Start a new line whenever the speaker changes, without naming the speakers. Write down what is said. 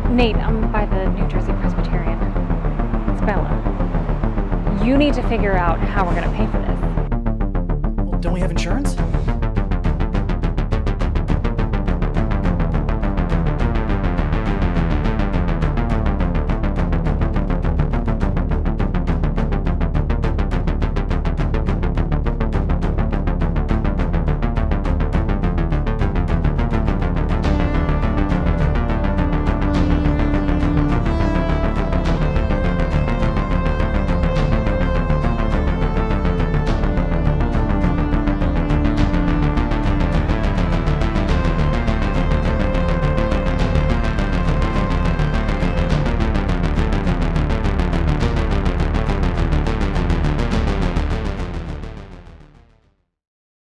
Nate, I'm by the New Jersey Presbyterian. It's Bella. You need to figure out how we're gonna pay for this.
Well, don't we have insurance?